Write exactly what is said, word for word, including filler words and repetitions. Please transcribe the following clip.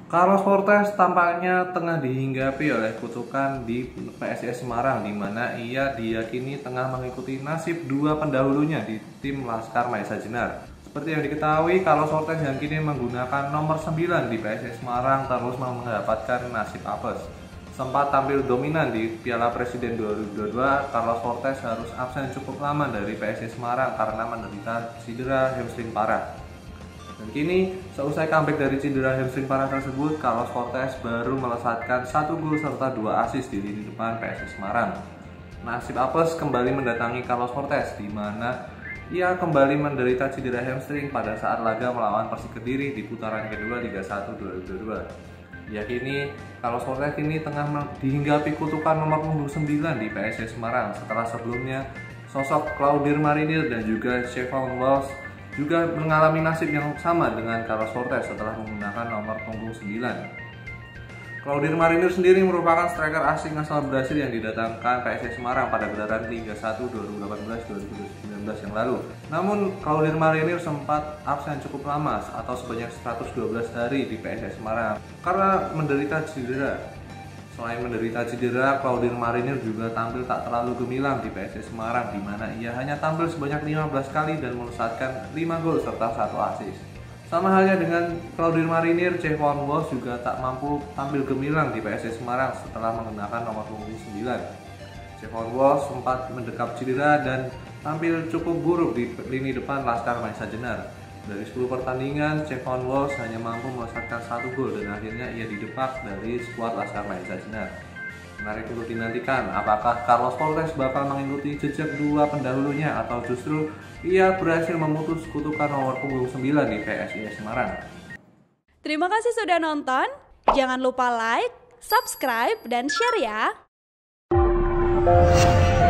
Carlos Fortes tampaknya tengah dihinggapi oleh kutukan di P S I S Semarang, di mana ia diyakini tengah mengikuti nasib dua pendahulunya di tim Laskar Mahesa Jenar. Seperti yang diketahui, Carlos Fortes yang kini menggunakan nomor sembilan di P S I S Semarang terus mendapatkan nasib apes. Sempat tampil dominan di Piala Presiden dua ribu dua puluh dua, Carlos Fortes harus absen cukup lama dari P S I S Semarang karena menderita cedera hamstring parah. Dan kini, seusai comeback dari cedera hamstring parah tersebut, Carlos Fortes baru melesatkan satu gol serta dua assist di lini depan P S I S Semarang. Nasib apes kembali mendatangi Carlos Fortes, di mana ia kembali menderita cedera hamstring pada saat laga melawan Persik Kediri di putaran kedua Liga satu dua ribu dua puluh dua. Ya kini, Carlos Fortes kini tengah dihinggapi kutukan nomor punggung sembilan di P S I S Semarang setelah sebelumnya sosok Claudir Marinir dan juga Chevron Walsh juga mengalami nasib yang sama dengan Carlos Fortes setelah menggunakan nomor punggung sembilan. Claudir Marinir sendiri merupakan striker asing asal Brasil yang didatangkan P S I S Semarang pada gelaran Liga satu dua ribu delapan belas dua ribu sembilan belas yang lalu. Namun, Claudir Marinir sempat absen cukup lama atau sebanyak seratus dua belas hari di P S I S Semarang karena menderita cedera. Selain menderita cedera, Claudir Marinir juga tampil tak terlalu gemilang di P S I S Semarang, di mana ia hanya tampil sebanyak lima belas kali dan melesatkan lima gol serta satu assist. Sama halnya dengan Claudir Marinir, Chevron Walsh juga tak mampu tampil gemilang di P S I S Semarang setelah menggunakan nomor punggung sembilan. Chevron Walsh sempat mendekap cedera dan tampil cukup buruk di lini depan Laskar Mahesa Jenar. Dari sepuluh pertandingan, Chevron Walsh hanya mampu melesatkan satu gol dan akhirnya ia didepak dari skuad Laskar Mahesa Jenar. Menarik untuk dinantikan, apakah Carlos Fortes bakal mengikuti jejak dua pendahulunya atau justru ia berhasil memutus kutukan nomor punggung sembilan di P S I S Semarang. Terima kasih sudah nonton, jangan lupa like, subscribe, dan share ya!